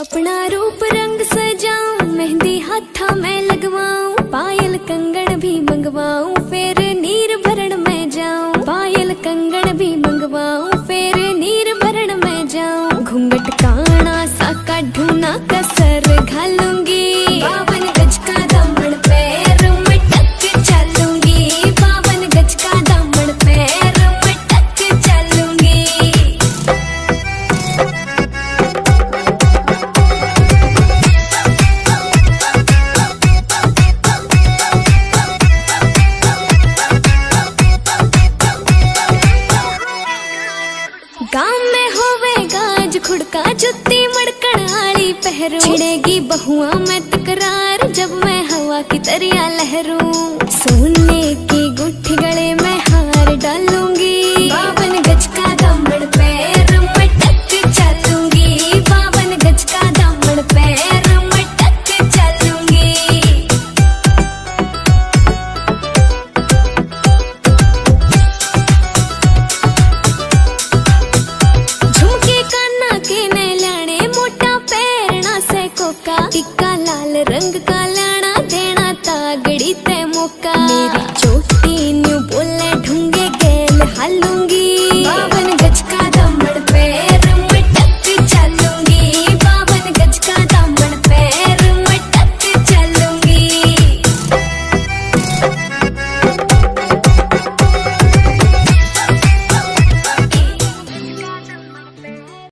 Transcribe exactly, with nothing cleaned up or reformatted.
अपना रूप रंग सजाऊं, मेहंदी हाथा में लगवाऊं, पायल कंगन भी मंगवाऊं, फिर नीर भरण में जाऊं। पायल कंगन भी मंगवाऊं, फिर नीर भरण में जाऊं। घूंघट काना सा काढूं ना कसर घालूंगी, बावन गज का दामन पैर में टक चलूंगी। बावन गज का दामन पैर में टक चलूंगी। गाँव में होवेगा आज खुड़का, जुत्ती मड़कण आली पहरू। छिड़ेगी बहुआ में तकरार, जब मैं हवा की तरिया लहरूं। सोने की गुट्ठी गले में हार डालूंगी, बावन गज का दामन पैर में टक चलूंगी। बावन गज का दामन पैर में टक चलूंगी। टिक्का लाल रंग का लाना, देना तागड़ी ते मौका। मेरी